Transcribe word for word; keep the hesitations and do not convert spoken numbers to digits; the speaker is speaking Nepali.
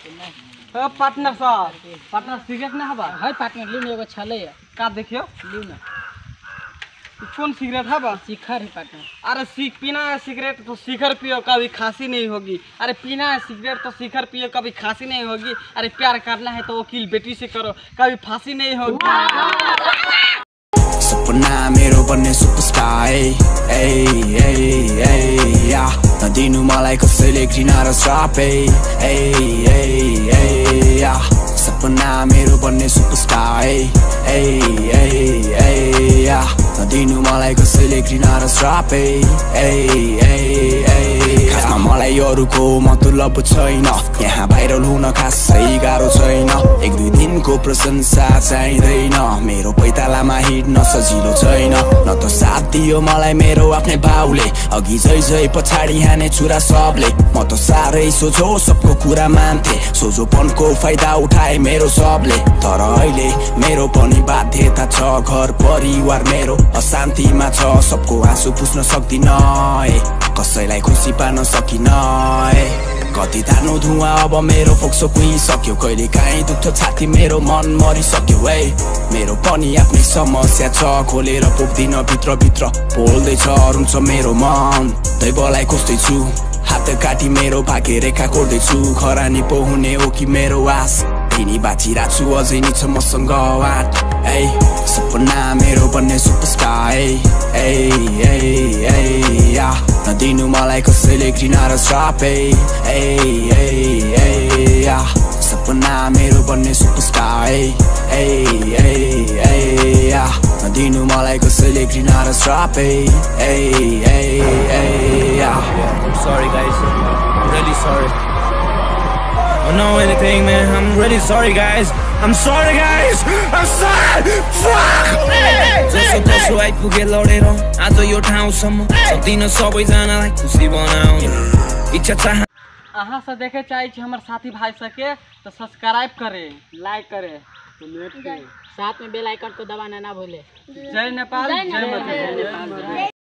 ओ पार्टनर साहब पार्टनर सिगरेट ना हबा है पार्टनर लिउ न एगो छले का देखियो लिउ न कौन सिगरेट हबा शिखर है पार्टनर। अरे सीख पीना है सिगरेट तो शिखर पियो कभी खांसी नहीं होगी। अरे पीना है सिगरेट तो शिखर पियो कभी खांसी नहीं होगी। अरे प्यार करना है तो वकील बेटी से करो कभी फांसी नहीं होगी। सपना मेरो बन्ने सुपरस्टार ए ए ए या नदिनु मलाई कसैले घृणा र श्राप ए ए ए या सपना मेरो बन्ने सुपरस्टार ए ए ए या नदिनु मलाई कसैले घृणा र श्राप ए ए खासमा मलाई अरूको मतलब छैन। यहाँ भाइरल हुन खासै गाह्रो छैन। एक दुई दिनको प्रशंसा चाहिँदैन। मेरो पैतालामा हिँड्न सजिलो छैन। न त साथ दियो मलाई मेरो आफ्नै बाउले अघि जै जै पछाडि हाने छुरा सबले। म त साह्रै सोझो सबको कुरा मान्थे सोझोपनको फाइदा उठाए मेरो सबले। तर अहिले मेरो पनि बाध्यता छ घर परिवार मेरो अशान्तिमा छ। सबको आँसु पुस्न सक्दिन कसैलाई खुसी पार्न सकिन कति तानो धुवा अब मेरो फोक्सो कुहिसक्यो। कहिले काहीँ दुख्छ छाती मेरो मन मरिसक्यो है। मेरो पनि आफ्नै समस्या छ खोलेर पुग्दिन भित्र भित्र बोल्दैछ रुन्छ मेरो मन। दैवलाई खोज्दैछु हात काटी मेरो भाग्य रेखा कोर्दैछु। खरानी पो हुने हो कि मेरो आस तिनी बाँचिरहेको छु अझै नि छ मसँग वाट ए सपना मेरो बन्ने सुपरस्टार ए ए या नदिनु मलाई कसैले घृणा र श्राप ए ए या सपना मेरो बन्ने सुपरस्टार ए ए या नदिनु मलाई कसैले घृणा र श्राप ए ए या Sorry guys, I'm really sorry. I don't know anything, man. I'm really sorry, guys. I'm sorry, guys. I'm sorry. Fuck. जसो तसो आइपुगे लडेर आज यो ठाउँसम्म सक्दिन सबैजनालाई खुसी बनाउन इच्छा चाह। अहाँ से देखे चाहे छी हमर साथी भाई सके तो सब्सक्राइब करे लाइक करे कमेंट करे साथ में बेल आइकन को दबाना ना भूले। जय नेपाल जय मधुबनी।